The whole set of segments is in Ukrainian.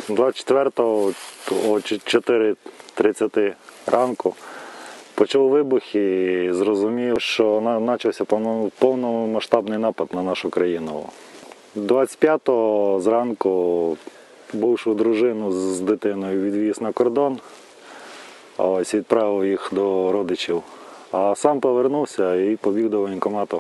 24-го о 4:30 ранку почув вибух і зрозумів, що почався повномасштабний напад на нашу країну. 25-го зранку бувшу дружину з дитиною відвіз на кордон, відправив їх до родичів, а сам повернувся і побіг до воєнкомату.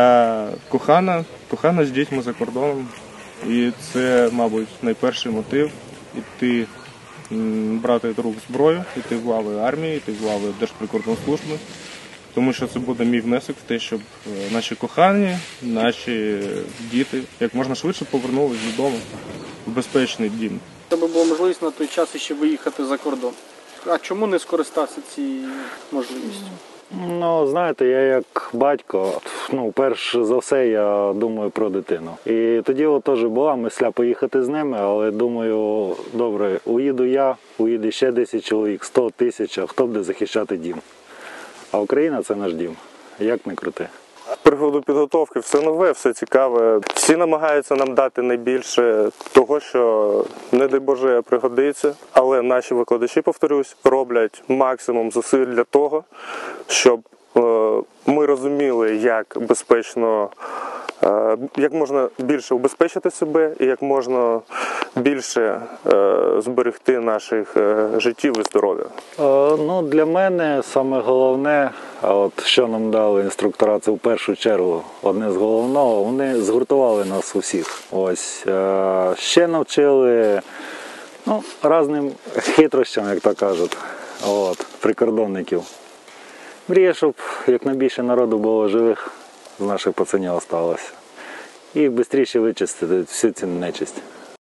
Кохана з дітьми за кордоном. І це, мабуть, найперший мотив – іти брати до рук зброю, іти в лави армії, іти в лави Держприкордонслужби. Тому що це буде мій внесок в те, щоб наші кохані, наші діти як можна швидше повернулися додому в безпечний дім. У тебе була можливість на той час ще виїхати за кордон. А чому не скористався цією можливістю? Знаєте, я як батько, перш за все я думаю про дитину. І тоді теж була мисля поїхати з ними, але думаю, добре, уїду я, уїде ще 10 чоловік, 100, 1000, хто буде захищати дім. А Україна – це наш дім, як не крути. З приводу підготовки все нове, все цікаве. Всі намагаються нам дати найбільше того, що, не дай Боже, пригодиться. Але наші викладачі, повторюсь, роблять максимум зусиль для того, щоб ми розуміли, як безпечно, як можна більше убезпечити себе і як можна більше зберегти наших життів і здоров'я. Для мене саме головне, що нам дали інструктора, це в першу чергу одне з головного, вони згуртували нас усіх. Ще навчили різним хитрощам, як то кажуть, прикордонників. Мрія, щоб якнайбільше народу було живих з наших пацанів залишилося. І швидше вичистити всю цю нечисть.